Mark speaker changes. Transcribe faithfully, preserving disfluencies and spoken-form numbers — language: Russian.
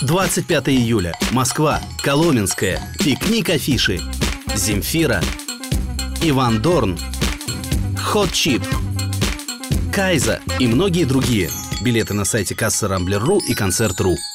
Speaker 1: двадцать пятое июля. Москва. Коломенская. Пикник афиши. Земфира. Иван Дорн. Hot Chip. Кайза и многие другие. Билеты на сайте касса рамблер точка ру и концерт точка ру.